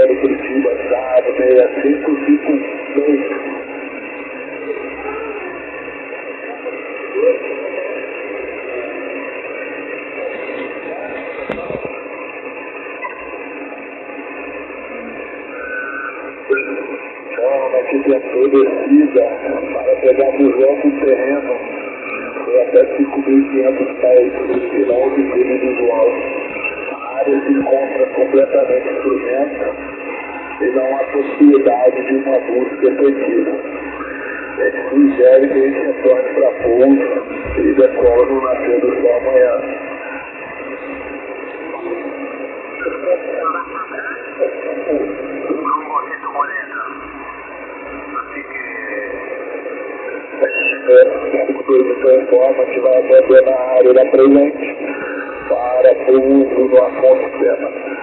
0 Curitiba, sábado, 6552. Então, a gente tentou descida para pegar busão com terreno. Foi até 5.500 pés, e não de cima visual. A área se encontra completamente instrumenta e não há possibilidade de uma busca efetiva. A gente sugere que a gente retorne para pouso e decola no nascer do sol amanhã. O informa que vai abandonar a área da presente para pouso no Afonso Pena.